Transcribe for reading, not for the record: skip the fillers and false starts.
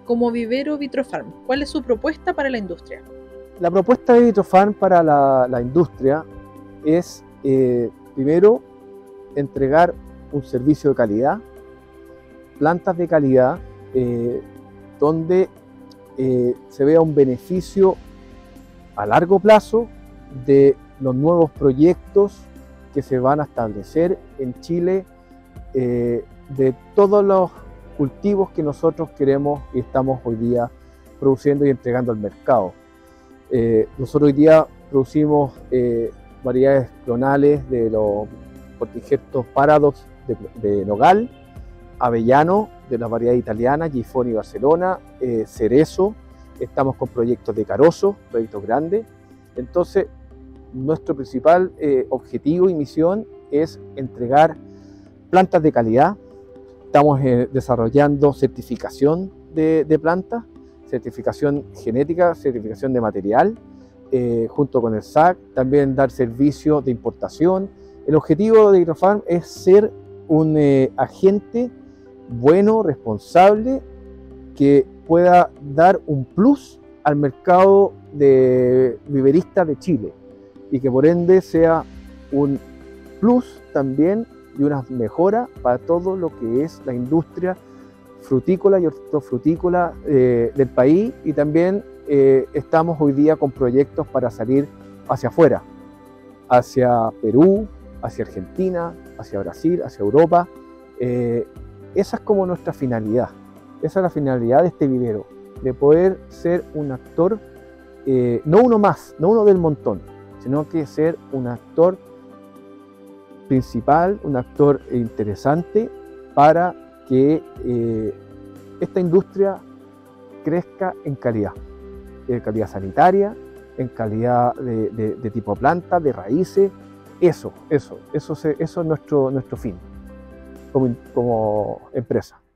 como vivero Vitrofarm, ¿cuál es su propuesta para la industria? La propuesta de Vitrofarm para la industria es, primero, entregar un servicio de calidad, plantas de calidad, donde se vea un beneficio a largo plazo de los nuevos proyectos que se van a establecer en Chile, de todos los cultivos que nosotros queremos y estamos hoy día produciendo y entregando al mercado. Nosotros hoy día producimos variedades clonales de los Hortigestos Paradox de nogal, avellano de la variedad italiana, Gifoni Barcelona, cerezo. Estamos con proyectos de carozo, proyectos grandes. Entonces, nuestro principal objetivo y misión es entregar plantas de calidad. Estamos desarrollando certificación de plantas, certificación genética, certificación de material, junto con el SAC, también dar servicio de importación. El objetivo de Vitrofarm es ser un agente bueno, responsable, que pueda dar un plus al mercado de viverista de Chile y que por ende sea un plus también y una mejora para todo lo que es la industria frutícola y hortofrutícola del país, y también estamos hoy día con proyectos para salir hacia afuera, hacia Perú, hacia Argentina, hacia Brasil, hacia Europa. Esa es como nuestra finalidad, esa es la finalidad de este vivero, de poder ser un actor, no uno más, no uno del montón, sino que ser un actor principal, un actor interesante para que esta industria crezca en calidad sanitaria, en calidad de tipo planta, de raíces. Eso es nuestro fin como empresa.